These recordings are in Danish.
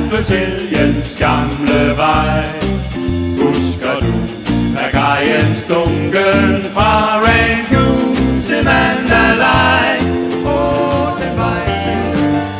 Føteliens gamle vej. Husker du Pagajens dunken fra Rangoon til Mandalay? Den vej til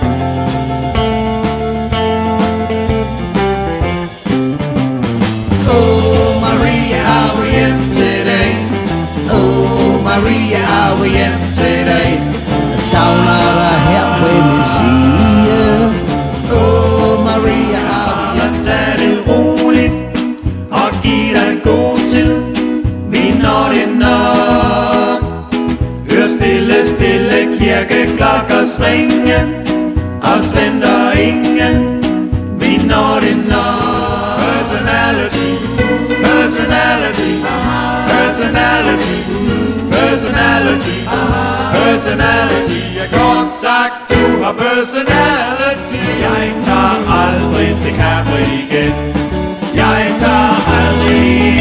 Oh Maria, are we hjem today? Oh Maria, are we hjem today? Jeg savner dig her på min side. Oh Maria, are we hjem? Tag det roligt og giv dig en god tid. Vi når det nok. Hør stille, stille kirkeklokkers ringen, os venter ingen. Vi når det nok. Personality, personality, personality, personality, personality. Kort sagt, du har personality. Jeg tager aldrig til Capri igen. Jeg tager aldrig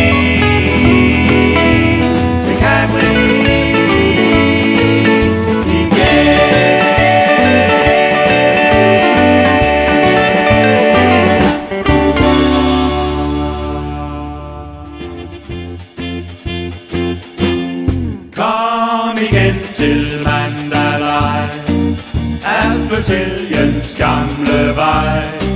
til Capri igen. Kom igen til Mandalay, af Føteliens gamle vej.